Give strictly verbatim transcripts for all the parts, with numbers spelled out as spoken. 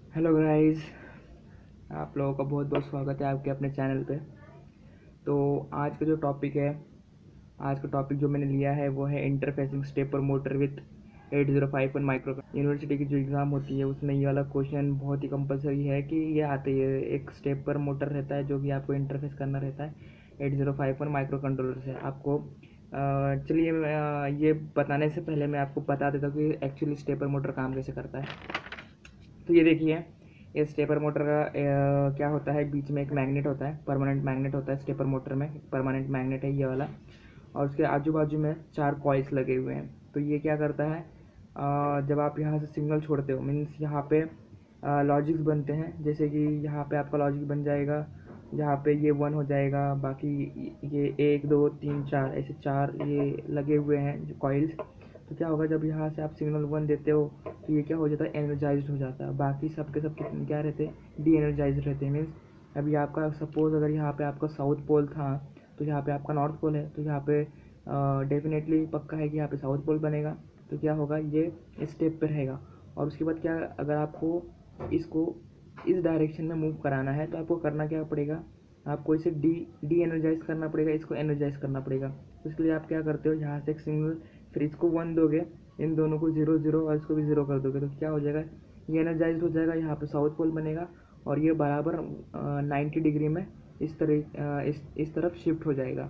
Hello guys, आप लोगों का बहुत बहुत स्वागत है आपके अपने चैनल पे। तो आज का जो टॉपिक है, आज का टॉपिक जो मैंने लिया है वो है interfacing stepper motor with eight zero five one micro. University की जो एग्ज़ाम होती है उसमें ये वाला क्वेश्चन बहुत ही कंपलसरी है कि ये आते ही है। एक स्टेपर मोटर रहता है जो कि आपको इंटरफेस करना रहता है eight zero five one microcontroller से। आपको चलिए ये बताने से पहले मैं आपको बता देता हूँ कि एक्चुअली स्टेपर मोटर काम कैसे करता है। तो ये देखिए, ये स्टेपर मोटर का अ, क्या होता है, बीच में एक मैग्नेट होता है, परमानेंट मैग्नेट होता है स्टेपर मोटर में। परमानेंट मैग्नेट है ये वाला, और उसके आजू बाजू में चार कॉइल्स लगे हुए हैं। तो ये क्या करता है, अ, जब आप यहाँ से सिग्नल छोड़ते हो, मीन्स यहाँ पे लॉजिक्स बनते हैं। जैसे कि यहाँ पे आपका लॉजिक बन जाएगा, यहाँ पे ये वन हो जाएगा, बाकी ये एक दो तीन चार ऐसे चार ये लगे हुए हैं जो कॉइल्स। तो क्या होगा, जब यहाँ से आप सिग्नल वन देते हो तो ये क्या हो जाता है, एनर्जाइज्ड हो जाता है। बाकी सबके सब क्या रहते हैं, डी एनर्जाइज्ड रहते हैं। मीन्स अभी आपका सपोज अगर यहाँ पे आपका साउथ पोल था तो यहाँ पे आपका नॉर्थ पोल है, तो यहाँ पे डेफिनेटली पक्का है कि यहाँ पे साउथ पोल बनेगा। तो क्या होगा, ये स्टेप पे रहेगा। और उसके बाद क्या, अगर आपको इसको इस डायरेक्शन में मूव कराना है तो आपको करना क्या पड़ेगा, आपको इसे डी डी एनर्जाइज करना पड़ेगा, इसको एनर्जाइज करना पड़ेगा। उसके लिए आप क्या करते हो, यहाँ से एक सिग्नल, फिर इसको वन दोगे, इन दोनों को जीरो जीरो और इसको भी जीरो कर दोगे, तो क्या हो जाएगा, ये एनर्जाइज हो जाएगा। यहाँ पे साउथ पोल बनेगा और ये बराबर नाइन्टी डिग्री में इस तरह इस इस तरफ शिफ्ट हो जाएगा।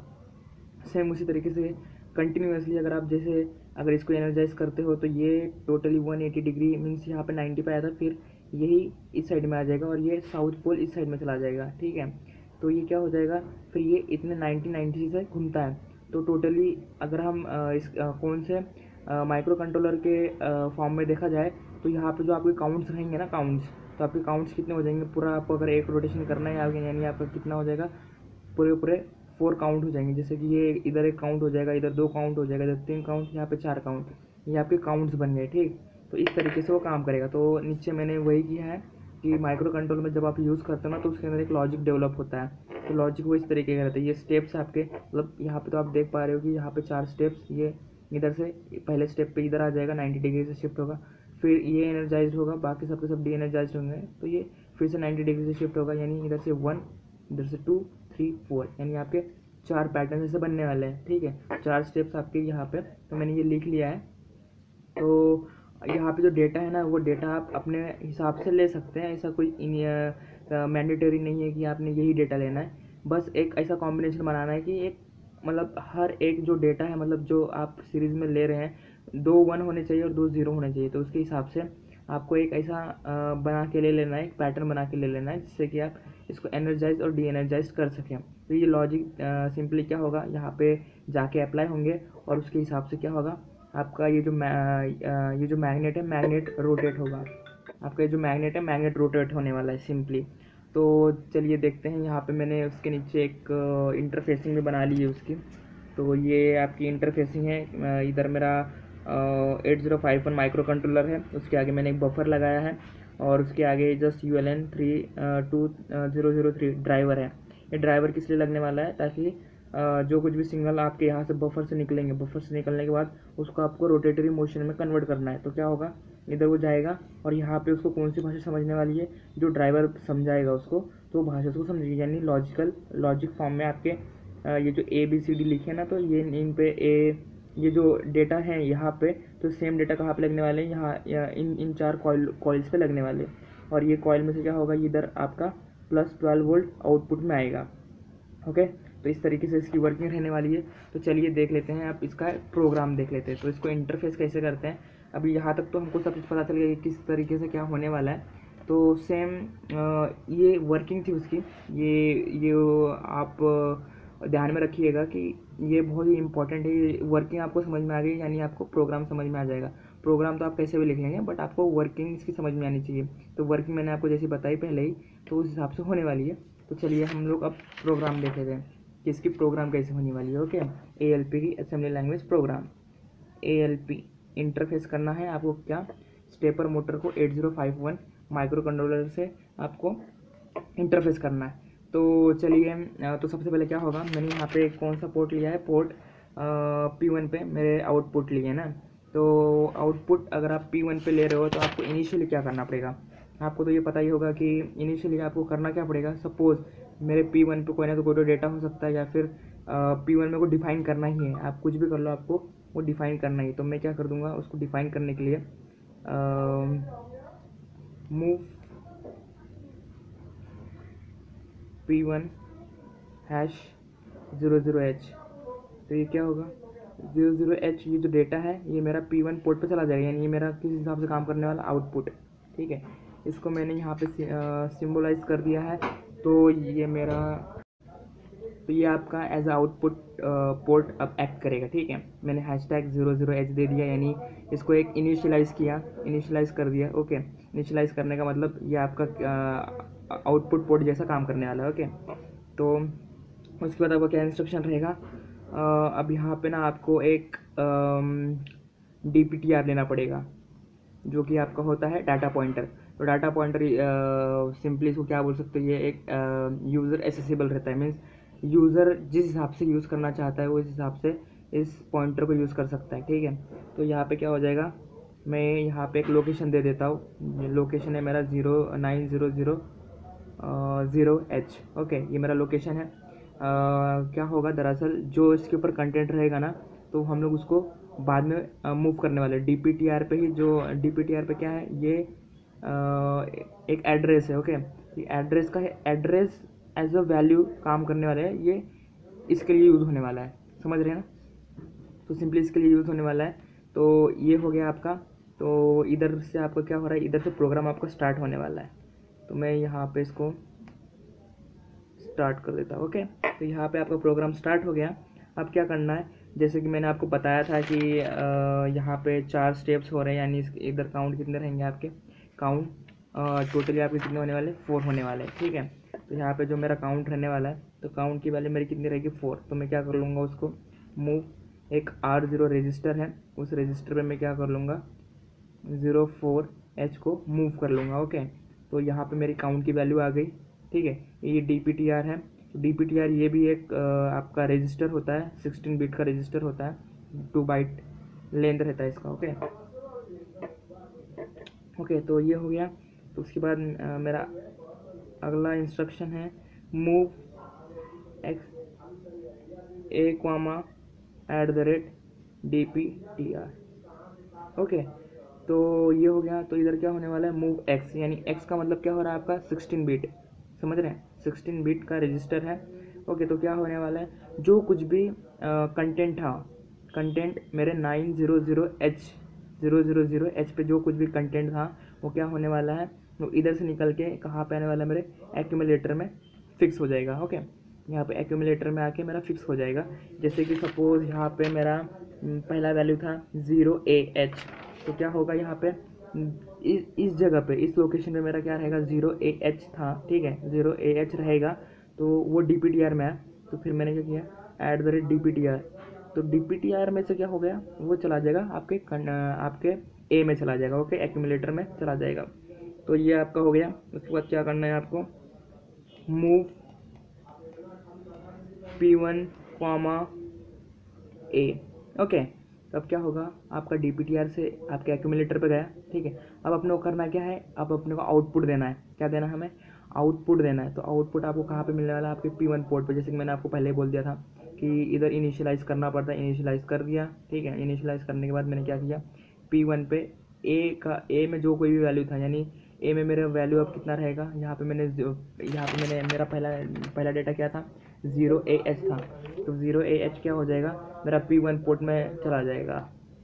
सेम उसी तरीके से कंटिन्यूसली अगर आप जैसे अगर इसको एनर्जाइज करते हो तो ये totally one eighty degree, means यहाँ पे नाइन्टी पे आया था, फिर यही इस साइड में आ जाएगा और ये साउथ पोल इस साइड में चला जाएगा। ठीक है, तो ये क्या हो जाएगा, फिर ये इतने नाइन्टी नाइन्टी से घूमता है। तो टोटली अगर हम इस कौन से माइक्रो कंट्रोलर के फॉर्म में देखा जाए तो यहाँ पे जो आपके काउंट्स रहेंगे ना, काउंट्स, तो आपके काउंट्स कितने हो जाएंगे, पूरा आपको अगर एक रोटेशन करना है आगे, यानी आपका कितना हो जाएगा, पूरे पूरे फोर काउंट हो जाएंगे। जैसे कि ये इधर एक काउंट हो जाएगा, इधर दो काउंट हो जाएगा, इधर तीन काउंट, यहाँ पे चार काउंट, ये आपके काउंट्स बन गए। ठीक, तो इस तरीके से वो काम करेगा। तो नीचे मैंने वही किया है कि माइक्रो कंट्रोलर में जब आप यूज़ करते हो ना तो उसके अंदर एक लॉजिक डेवलप होता है। तो लॉजिक वो इस तरीके का रहता है। ये स्टेप्स आपके, मतलब यहाँ पे तो आप देख पा रहे हो कि यहाँ पे चार स्टेप्स, ये इधर से पहले स्टेप पे इधर आ जाएगा, नाइन्टी डिग्री से शिफ्ट होगा, फिर ये एनर्जाइज होगा, बाकी सबके सब डी एनर्जाइज होंगे, तो ये फिर से नाइन्टी डिग्री से शिफ्ट होगा, यानी इधर से वन, इधर से टू, थ्री, फोर, यानी आपके चार पैटर्न ऐसे बनने वाले हैं। ठीक है, चार स्टेप्स आपके यहाँ पे, तो मैंने ये लिख लिया है। तो यहाँ पे जो डेटा है ना, वो डेटा आप अपने हिसाब से ले सकते हैं, ऐसा कोई मैंडेटरी नहीं है कि आपने यही डेटा लेना है। बस एक ऐसा कॉम्बिनेशन बनाना है कि एक, मतलब हर एक जो डेटा है, मतलब जो आप सीरीज़ में ले रहे हैं, दो वन होने चाहिए और दो ज़ीरो होने चाहिए। तो उसके हिसाब से आपको एक ऐसा बना के ले लेना है, एक पैटर्न बना के ले लेना है, जिससे कि आप इसको एनर्जाइज और डी एनर्जाइज कर सकें। तो ये लॉजिक सिंपली क्या होगा, यहाँ पे जाके अप्लाई होंगे और उसके हिसाब से क्या होगा, आपका ये जो ये जो मैग्नेट है, मैग्नेट रोटेट होगा। आपका ये जो मैग्नेट है, मैग्नेट रोटेट होने वाला है सिंपली। तो चलिए देखते हैं, यहाँ पे मैंने उसके नीचे एक इंटरफेसिंग भी बना ली है उसकी। तो ये आपकी इंटरफेसिंग है। इधर मेरा eight zero five one microcontroller है, उसके आगे मैंने एक बफर लगाया है और उसके आगे just U L N three two zero zero three driver है। ये ड्राइवर किस लिए लगने वाला है, ताकि Uh, जो कुछ भी सिग्नल आपके यहाँ से बफर से निकलेंगे, बफर से निकलने के बाद उसको आपको रोटेटरी मोशन में कन्वर्ट करना है। तो क्या होगा, इधर वो जाएगा और यहाँ पे उसको कौन सी भाषा समझने वाली है, जो ड्राइवर समझाएगा उसको, तो भाषा उसको समझेगी। यानी लॉजिकल लॉजिक फॉर्म में आपके आ, ये जो ए बी सी डी लिखे ना, तो ये इन पे ए, ये जो डेटा है यहाँ पे, तो सेम डेटा कहाँ पे लगने वाले हैं, यहाँ इन इन चार कॉइल कॉइल्स पे लगने वाले। और ये कॉइल में से क्या होगा, इधर आपका प्लस ट्वेल्व वोल्ट आउटपुट में आएगा। ओके, तो इस तरीके से इसकी वर्किंग रहने वाली है। तो चलिए देख लेते हैं, आप इसका प्रोग्राम देख लेते हैं। तो इसको इंटरफेस कैसे करते हैं, अभी यहाँ तक तो हमको सब कुछ पता चल गया कि किस तरीके से क्या होने वाला है। तो सेम ये वर्किंग थी उसकी, ये ये आप ध्यान में रखिएगा कि ये बहुत ही इंपॉर्टेंट है। ये वर्किंग आपको समझ में आ गई, यानी आपको प्रोग्राम समझ में आ जाएगा। प्रोग्राम तो आप कैसे भी लिख लेंगे, बट आपको वर्किंग इसकी समझ में आनी चाहिए। तो वर्किंग मैंने आपको जैसे बताई पहले ही, तो उस हिसाब से होने वाली है। तो चलिए हम लोग अब प्रोग्राम देख लेते हैं कि इसकी प्रोग्राम कैसे होने वाली है। ओके, ए एल पी की assembly language program. A L P interface करना है आपको, क्या, स्टेपर मोटर को eight zero five one microcontroller से आपको इंटरफेस करना है। तो चलिए, तो सबसे पहले क्या होगा, मैंने यहाँ पे कौन सा पोर्ट लिया है, पोर्ट पी वन पे मेरे आउटपुट लिए ना। तो आउटपुट अगर आप पी वन पे ले रहे हो तो आपको इनिशियली क्या करना पड़ेगा, आपको तो ये पता ही होगा कि इनिशियली आपको करना क्या पड़ेगा। सपोज़ मेरे पी वन पे कोई ना तो कोई तो डेटा हो सकता है, या फिर पी वन में को डिफाइन करना ही है। आप कुछ भी कर लो, आपको वो डिफाइन करना ही। तो मैं क्या कर दूंगा, उसको डिफाइन करने के लिए move P one hash zero zero H. तो ये क्या होगा, ज़ीरो ज़ीरो एच, ये जो डेटा है ये मेरा पी वन पोर्ट पे चला जाएगा, यानी ये मेरा किस हिसाब से काम करने वाला आउटपुट है। ठीक है, इसको मैंने यहाँ पे सिम्बोलाइज कर दिया है। तो ये मेरा, तो ये आपका एज आउटपुट पोर्ट अब एक्ट करेगा। ठीक है, मैंने hash tag zero zero H दे दिया, यानी इसको एक इनिशियलाइज़ किया, इनिशियलाइज़ कर दिया। ओके, इनिशियलाइज़ करने का मतलब ये आपका आउटपुट पोर्ट जैसा काम करने वाला है। ओके, तो उसके बाद आपका क्या इंस्ट्रक्शन रहेगा, uh, अब यहाँ पे ना आपको एक डी पी टी आर लेना पड़ेगा, जो कि आपका होता है डाटा पॉइंटर। तो डाटा पॉइंटर सिंपली इसको क्या बोल सकते हैं, ये एक यूज़र एसेसिबल रहता है। मीन्स यूज़र जिस हिसाब से यूज़ करना चाहता है वो इस हिसाब से इस पॉइंटर को यूज़ कर सकता है। ठीक है, तो यहाँ पे क्या हो जाएगा, मैं यहाँ पे एक लोकेशन दे देता हूँ। लोकेशन है मेरा zero nine zero zero zero H. Okay, ये मेरा लोकेशन है। uh, क्या होगा दरअसल, जो इसके ऊपर कंटेंट रहेगा ना, तो हम लोग उसको बाद में मूव uh, करने वाले डी पी टी आर पे ही। जो डी पी टी आर पे क्या है, ये uh, एक एड्रेस है। ओके, ये एड्रेस का है, एड्रेस एज अ वैल्यू काम करने वाला है, ये इसके लिए यूज़ होने वाला है। समझ रहे हैं ना, तो सिंपली इसके लिए यूज़ होने वाला है। तो ये हो गया आपका। तो इधर से आपका क्या हो रहा है, इधर से प्रोग्राम आपका स्टार्ट होने वाला है। तो मैं यहाँ पे इसको स्टार्ट कर देता हूँ। ओके, तो यहाँ पे आपका प्रोग्राम स्टार्ट हो गया। अब क्या करना है, जैसे कि मैंने आपको बताया था कि यहाँ पे चार स्टेप्स हो रहे हैं, यानी इधर काउंट कितने रहेंगे आपके, काउंट टोटली आपके कितने होने वाले, फोर होने वाले हैं। ठीक है, तो यहाँ पे जो मेरा काउंट रहने वाला है, तो काउंट की वैल्यू मेरी कितनी रहेगी, फोर। तो मैं क्या कर लूँगा, उसको मूव, एक आर ज़ीरो रजिस्टर है, उस रजिस्टर पे मैं क्या कर लूँगा, ज़ीरो फोर एच को मूव कर लूँगा। ओके, तो यहाँ पे मेरी काउंट की वैल्यू आ गई। ठीक है, ये डी पी टी आर है। डी पी टी आर ये भी एक आ, आपका रजिस्टर होता है, सिक्सटीन बिट का रजिस्टर होता है, टू बाइट लेंथ रहता है इसका। ओके ओके तो ये हो गया। तो उसके बाद आ, मेरा अगला इंस्ट्रक्शन है move X A comma at the rate D P T R. Okay, तो ये हो गया। तो इधर क्या होने वाला है, मूव एक्स, यानी एक्स का मतलब क्या हो रहा है आपका सिक्सटीन बिट। समझ रहे हैं, सिक्सटीन बिट का रजिस्टर है। ओके, तो क्या होने वाला है, जो कुछ भी कंटेंट था, कंटेंट मेरे nine zero zero H zero zero zero H पे जो कुछ भी कंटेंट था, वो क्या होने वाला है, वो इधर से निकल के कहाँ पे आने वाला है, मेरे एक्यूमुलेटर में फिक्स हो जाएगा। ओके, यहाँ पे एक्यूमुलेटर में आके मेरा फिक्स हो जाएगा। जैसे कि सपोज यहाँ पे मेरा पहला वैल्यू था ज़ीरो ए एच, तो क्या होगा यहाँ पे इस इस जगह पे, इस लोकेशन पे मेरा क्या रहेगा, ज़ीरो ए एच था। ठीक है, ज़ीरो ए एच रहेगा, तो वो डी पी टी आर में है। तो फिर मैंने क्या किया, at the rate D P T R. तो डी पी टी आर में से क्या हो गया, वो चला जाएगा आपके आपके ए में चला जाएगा। ओके, एक्यूमुलेटर में चला जाएगा। तो ये आपका हो गया। उसके बाद क्या करना है आपको, move P one comma A. Okay, तब क्या होगा, आपका डी पी टी आर से आपके एक्यूमुलेटर पे गया। ठीक है, अब अपने को करना क्या है, अब अपने को आउटपुट देना है। क्या देना है हमें, आउटपुट देना है। तो आउटपुट आपको कहाँ पे मिलने वाला है, आपके पी वन पोर्ट पे। जैसे कि मैंने आपको पहले ही बोल दिया था कि इधर इनिशियलाइज़ करना पड़ता है, इनिशियलाइज़ कर दिया। ठीक है, इनिशियलाइज़ करने के बाद मैंने क्या किया, पी वन पे ए का, ए में जो कोई भी वैल्यू था, यानी ए में मेरा वैल्यू अब कितना रहेगा, यहाँ पे मैंने यहाँ पे मैंने मेरा पहला पहला डेटा क्या था, ज़ीरो ए एच था। तो ज़ीरो ए एच क्या हो जाएगा, मेरा पी वन पोर्ट में चला जाएगा।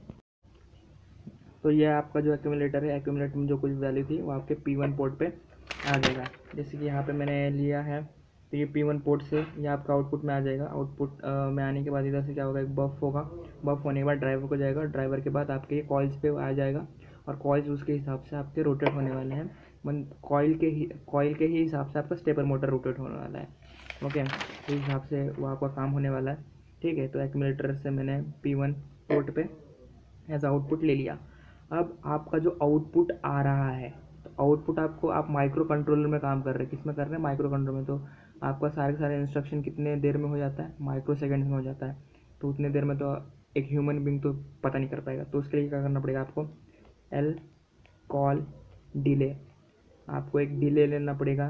तो ये आपका जो एक्यूमुलेटर है, एक्यूमुलेटर में जो कुछ वैल्यू थी वो आपके पी वन पोर्ट पे आ जाएगा। जैसे कि यहाँ पे मैंने लिया है, तो ये पी वन पोर्ट से ये आपका आउटपुट में आ जाएगा। आउटपुट में आने के बाद इधर से क्या होगा, एक बफ होगा, बफ होने के बाद ड्राइवर को जाएगा, ड्राइवर के बाद आपके ये कॉइल्स पे आ जाएगा, और कॉइल्स उसके हिसाब से आपके रोटेट होने वाले हैं। मन कॉइल के ही कॉइल के ही हिसाब से आपका स्टेपर मोटर रोटेट होने वाला है। ओके, इस हिसाब से वो आपका काम होने वाला है। ठीक है, तो एक्यूमुलेटर से मैंने पी वन पोर्ट पे एज आउटपुट ले लिया। अब आपका जो आउटपुट आ रहा है, तो आउटपुट आपको, आप माइक्रो कंट्रोलर में काम कर रहे हैं, किस में कर रहे हैं, माइक्रो कंट्रोलर में। तो आपका सारे के सारे इंस्ट्रक्शन कितने देर में हो जाता है, माइक्रो सेकेंड्स में हो जाता है। तो उतने देर में तो एक ह्यूमन बींग तो पता नहीं कर पाएगा। तो उसके लिए क्या करना पड़ेगा आपको, एल कॉल डिले। आपको एक डिले लेना पड़ेगा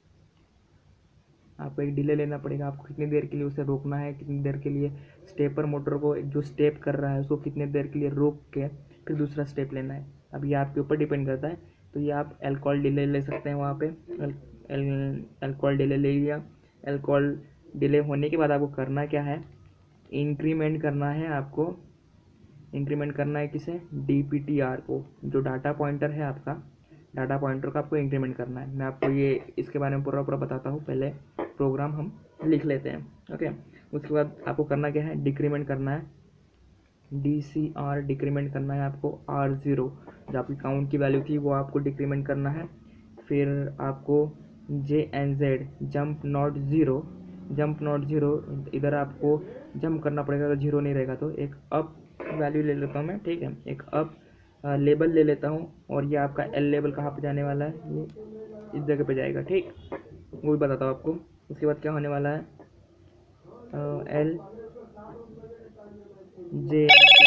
आपको एक डिले लेना पड़ेगा आपको कितनी देर के लिए उसे रोकना है, कितनी देर के लिए स्टेपर मोटर को जो स्टेप कर रहा है उसको कितने देर के लिए रोक के फिर दूसरा स्टेप लेना है। अब ये आपके ऊपर डिपेंड करता है। तो ये आप एल्कोहल डिले ले सकते हैं वहाँ पे। एल्कोहल डिले ले लिया। एल्कोहल डिले होने के बाद आपको करना क्या है, इंक्रीमेंट करना है। आपको इंक्रीमेंट करना है किसे, डी पी टी आर को, जो डाटा पॉइंटर है आपका, डाटा पॉइंटर का आपको इंक्रीमेंट करना है। मैं आपको ये इसके बारे में पूरा पूरा बताता हूँ। पहले प्रोग्राम हम लिख लेते हैं। ओके, उसके बाद आपको करना क्या है, डिक्रीमेंट करना है, डी सी आर डिक्रीमेंट करना है आपको। आर ज़ीरो जो आपकी काउंट की वैल्यू थी वो आपको डिक्रीमेंट करना है। फिर आपको J N Z jump not zero jump not zero इधर आपको जंप करना पड़ेगा, अगर जीरो नहीं रहेगा तो। एक अप वैल्यू ले लेता हूँ मैं, ठीक है, एक अप लेबल ले लेता हूँ। और ये आपका एल लेबल कहाँ पे जाने वाला है, ये इस जगह पे जाएगा, ठीक, वो भी बताता हूँ आपको। उसके बाद क्या होने वाला है, एल जे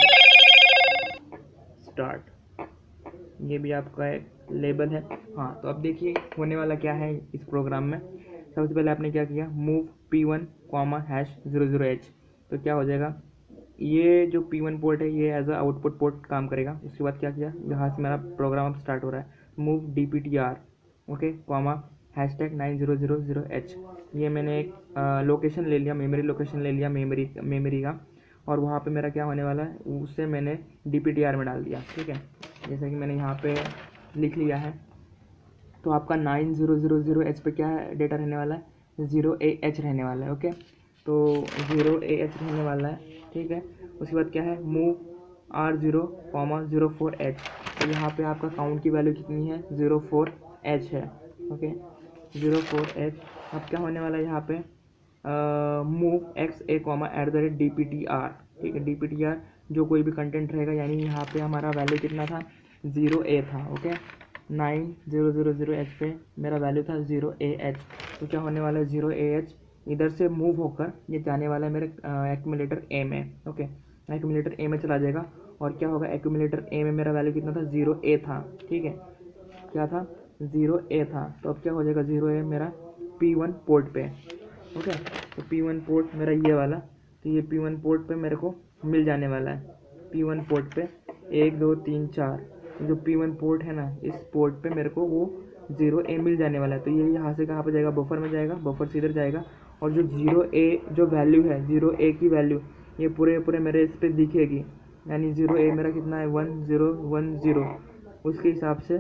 स्टार्ट, ये भी आपका एक लेबल है। हाँ, तो अब देखिए होने वाला क्या है इस प्रोग्राम में। सबसे पहले आपने क्या किया, move P one comma hash zero zero H. तो क्या हो जाएगा, ये जो पी वन पोर्ट है ये एज अ आउटपुट पोर्ट काम करेगा। उसके बाद क्या किया, यहाँ से मेरा प्रोग्राम अब स्टार्ट हो रहा है, move D P T R okay comma hash tag nine zero zero zero H. ये मैंने एक लोकेशन ले लिया, मेमोरी लोकेशन ले लिया मेमोरी मेमोरी का, और वहाँ पे मेरा क्या होने वाला है, उससे मैंने डी पी टी आर में डाल दिया, ठीक है, जैसा कि मैंने यहाँ पे लिख लिया है। तो आपका nine zero zero zero H पे क्या डेटा रहने वाला है, ज़ीरो ए एच रहने वाला है। ओके, तो ज़ीरो ए एच रहने वाला है, ठीक है। उसके बाद क्या है, move R zero comma zero four H. तो यहाँ पे आपका काउंट की वैल्यू कितनी है, ज़ीरो फोर एच है। Okay, zero four H. अब क्या होने वाला है यहाँ पे, move X A comma at the rate D P T R, ठीक है, डी पी टी आर जो कोई भी कंटेंट रहेगा, यानी यहाँ पे हमारा वैल्यू कितना था, ज़ीरो ए था। Okay, nine zero zero zero H पे मेरा वैल्यू था ज़ीरो ए एच। तो क्या होने वाला है, ज़ीरो ए एच इधर से मूव होकर ये जाने वाला है मेरे एक्यूमुलेटर ए में। ओके, एक्यूमुलेटर ए में चला जाएगा। और क्या होगा, एक्यूमुलेटर ए में मेरा वैल्यू कितना था, ज़ीरो ए था, ठीक है, क्या था, ज़ीरो ए था। तो अब क्या हो जाएगा, ज़ीरो ए मेरा पी वन पोर्ट पे। ओके, तो पी वन पोर्ट मेरा ये वाला, तो ये पी वन पोर्ट पे मेरे को मिल जाने वाला है। पी वन पोर्ट पे एक दो तीन चार जो पी वन पोर्ट है ना, इस पोर्ट पे मेरे को वो ज़ीरो ए मिल जाने वाला है। तो ये यहाँ से कहाँ पे जाएगा, बफर में जाएगा, बफर से इधर जाएगा। और जो ज़ीरो ए जो वैल्यू है, ज़ीरो ए की वैल्यू ये पूरे पूरे मेरे इस पर दिखेगी, यानी ज़ीरो ए मेरा कितना है, वन ज़ीरो वन ज़ीरो। उसके हिसाब से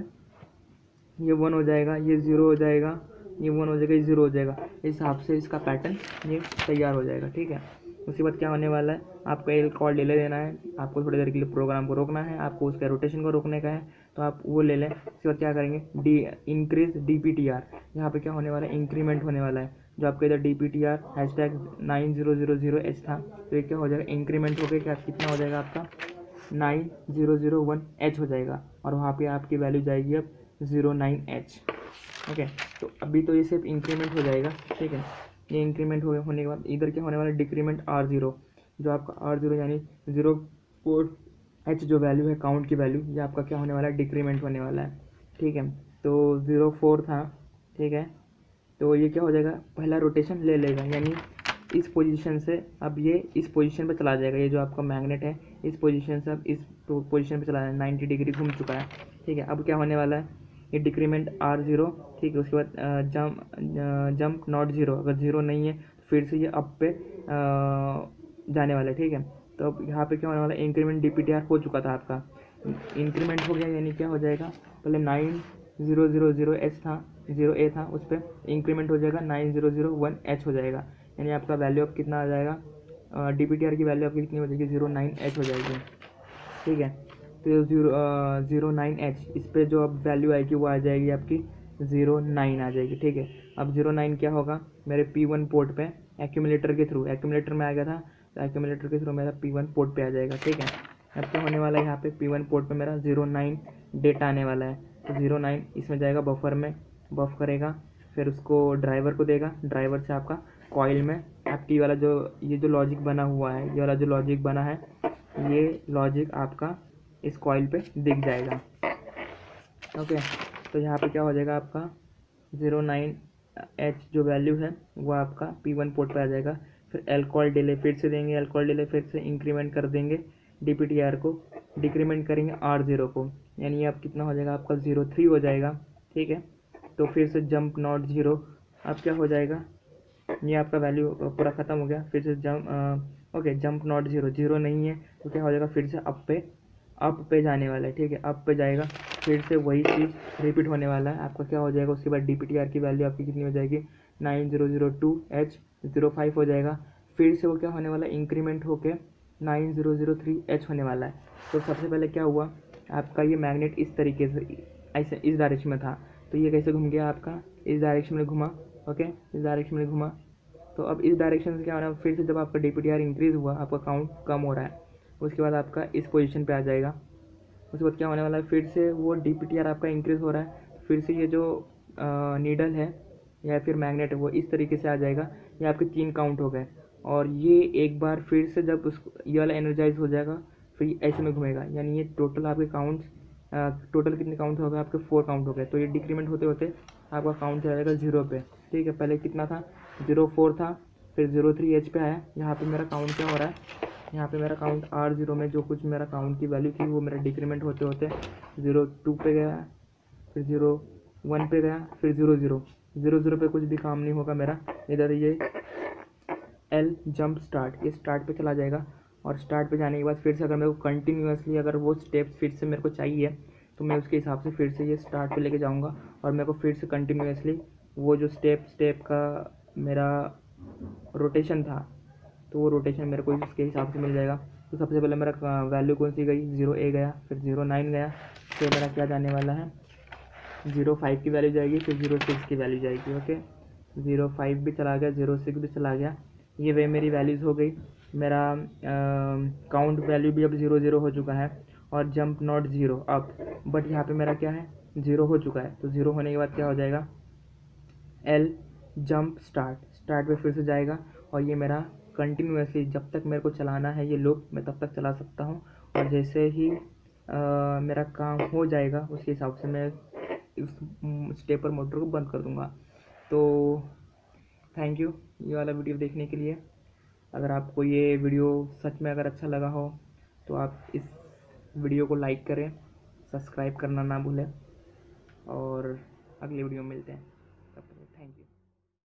ये वन हो जाएगा, ये ज़ीरो हो जाएगा, ये वन हो जाएगा, ये ज़ीरो हो जाएगा। इस हिसाब से इसका पैटर्न ये तैयार हो जाएगा, ठीक है। उसके बाद क्या होने वाला है, आपको एक कॉल डिले देना है, आपको थोड़ी देर के लिए प्रोग्राम को रोकना है, आपको उसके रोटेशन को रोकने का है, तो आप वो ले लें। उसके बाद क्या करेंगे, D increase D P T R, यहाँ पे क्या होने वाला है, इंक्रीमेंट होने वाला है। जो आपका इधर D P T R hash tag nine zero zero zero H था, तो ये क्या हो जाएगा, इंक्रीमेंट हो गया, क्या कितना हो जाएगा आपका, nine zero zero one H हो जाएगा। और वहाँ पे आपकी वैल्यू जाएगी अब ज़ीरो नाइन एच। ओके, तो अभी तो ये सिर्फ इंक्रीमेंट हो जाएगा, ठीक है। ये इंक्रीमेंट हो होने के बाद इधर क्या होने वाला है, डिक्रीमेंट आर ज़ीरो, जो आपका आर ज़ीरो यानी ज़ीरो फोर एच जो वैल्यू है, काउंट की वैल्यू, ये आपका क्या होने वाला है, डिक्रीमेंट होने वाला है, ठीक है। तो ज़ीरो फोर था, ठीक है, तो ये क्या हो जाएगा, पहला रोटेशन ले लेगा, यानी इस पोजीशन से अब ये इस पोजीशन पे चला जाएगा। ये जो आपका मैग्नेट है इस पोजीशन से अब इस पोजीशन पे चला है, नाइन्टी डिग्री घूम चुका है, ठीक है। अब क्या होने वाला है, ये डिक्रीमेंट आर ज़ीरो, ठीक है। उसके बाद जंप जंप नॉट ज़ीरो, अगर ज़ीरो नहीं है तो फिर से ये अप पे आ, जाने वाला है, ठीक है। तो अब यहाँ पे क्या होने वाला है, increment D P T R हो चुका था आपका, इंक्रीमेंट हो गया, यानी क्या हो जाएगा, पहले nine zero zero zero H था, ज़ीरो ए था, उस पर इंक्रीमेंट हो जाएगा nine zero zero one H हो जाएगा, यानी आपका वैल्यू अब कितना आ जाएगा, डी पी टी आर की वैल्यू आपकी कितनी हो जाएगी, ज़ीरो नाइन एच हो जाएगी, ठीक है। तो ज़ीरो ज़ीरो नाइन एच इस पर जो अब वैल्यू आएगी वो आ जाएगी आपकी ज़ीरो नाइन आ जाएगी, ठीक है। अब ज़ीरो नाइन क्या होगा, मेरे पी वन पोर्ट पे एक्यूमुलेटर के थ्रू, एक्यूमुलेटर में आ गया था तो एक्यूमुलेटर के थ्रू मेरा पी वन पोर्ट पे आ जाएगा, ठीक है। अब क्या होने वाला है, यहाँ पे पी वन पोर्ट पे मेरा ज़ीरो नाइन डेटा आने वाला है। तो ज़ीरो नाइन इसमें जाएगा, बफर में बफ करेगा, फिर उसको ड्राइवर को देगा, ड्राइवर से आपका कॉइल में आपकी वाला जो ये जो लॉजिक बना हुआ है, ये वाला जो लॉजिक बना है, ये लॉजिक आपका इस कॉइल पे दिख जाएगा, ओके। तो यहाँ पे क्या हो जाएगा आपका ज़ीरो नाइन एच जो वैल्यू है वो आपका पी वन पोर्ट पे आ जाएगा। फिर एल्कोहल डिले फिर से देंगे, एल्कोहल डिले फिर से इंक्रीमेंट कर देंगे डी पी टी आर को, डिक्रीमेंट करेंगे आर ज़ीरो को, यानी अब कितना हो जाएगा आपका ज़ीरो थ्री हो जाएगा। ठीक है, तो फिर से जंप नॉट ज़ीरो, अब क्या हो जाएगा, ये आपका वैल्यू पूरा ख़त्म हो गया। फिर से jump okay jump not zero, zero नहीं है तो क्या हो जाएगा, फिर से अप पे अप पे जाने वाला है। ठीक है, अप पे जाएगा, फिर से वही चीज़ रिपीट होने वाला है। आपका क्या हो जाएगा, उसके बाद डी पी टी आर की वैल्यू आपकी कितनी हो जाएगी, nine zero zero two H zero five हो जाएगा। फिर से वो क्या होने वाला है, इंक्रीमेंट होके nine zero zero three H होने वाला है। तो सबसे पहले क्या हुआ, आपका ये मैग्नेट इस तरीके से ऐसे इस डायरेक्शन में था, तो ये कैसे घूम गया आपका, इस डायरेक्शन में घुमा। ओके, इस डायरेक्शन में घुमा, तो अब इस डायरेक्शन से क्या हो रहा है, फिर से जब आपका D P T R increase हुआ, आपका काउंट कम हो रहा है, उसके बाद आपका इस पोजीशन पे आ जाएगा। उसके बाद क्या होने वाला है, फिर से वो डी पी टी आर आपका इंक्रीज़ हो रहा है, फिर से ये जो नीडल है या फिर मैग्नेट है वो इस तरीके से आ जाएगा। ये आपके तीन काउंट हो गए, और ये एक बार फिर से जब उस ये वाला एनर्जाइज हो जाएगा फिर ऐसे में घूमेगा, यानी ये टोटल आपके काउंट्स टोटल कितने काउंट हो गए, आपके फोर काउंट हो गए। तो ये डिक्रीमेंट होते होते आपका काउंट चला जाएगा जीरो पे। ठीक है, पहले कितना था, जीरो फोर था, फिर जीरो थ्री एच पे आया। यहाँ पे मेरा काउंट क्या हो रहा है, यहाँ पे मेरा काउंट आर जीरो में जो कुछ मेरा काउंट की वैल्यू थी वो मेरा डिक्रीमेंट होते होते जीरो टू पे गया, फिर जीरो वन पे गया, फिर जीरो जीरो जीरो जीरो पे कुछ भी काम नहीं होगा मेरा। इधर ये एल जंप स्टार्ट, ये स्टार्ट पे चला जाएगा, और स्टार्ट पे जाने के बाद फिर से अगर मेरे को कंटिन्यूसली अगर वो स्टेप्स फिर से मेरे को चाहिए तो मैं उसके हिसाब से फिर से ये स्टार्ट पे लेके जाऊंगा, और मेरे को फिर से कंटिन्यूसली वो जो स्टेप स्टेप का मेरा रोटेशन था तो वो रोटेशन मेरे को इसके हिसाब से मिल जाएगा। तो सबसे पहले मेरा वैल्यू कौन सी गई, ज़ीरो ए गया, फिर ज़ीरो नाइन गया, फिर मेरा क्या जाने वाला है, ज़ीरो फाइव की वैल्यू जाएगी, फिर ज़ीरो सिक्स की वैल्यू जाएगी। ओके, ज़ीरो फाइव भी चला गया, ज़ीरो सिक्स भी चला गया, ये वे मेरी वैल्यूज़ हो गई। मेरा काउंट वैल्यू भी अब ज़ीरो ज़ीरो हो चुका है, और जंप नॉट ज़ीरो अब, बट यहाँ पे मेरा क्या है, ज़ीरो हो चुका है। तो ज़ीरो होने के बाद क्या हो जाएगा, एल जंप स्टार्ट, स्टार्ट पे फिर से जाएगा, और ये मेरा कंटिन्यूसली जब तक मेरे को चलाना है ये लूप मैं तब तक चला सकता हूँ, और जैसे ही आ, मेरा काम हो जाएगा उसके हिसाब से मैं इस स्टेपर मोटर को बंद कर दूंगा। तो थैंक यू ये वाला वीडियो देखने के लिए। अगर आपको ये वीडियो सच में अगर अच्छा लगा हो तो आप इस वीडियो को लाइक करें, सब्सक्राइब करना ना भूलें, और अगले वीडियो में मिलते हैं।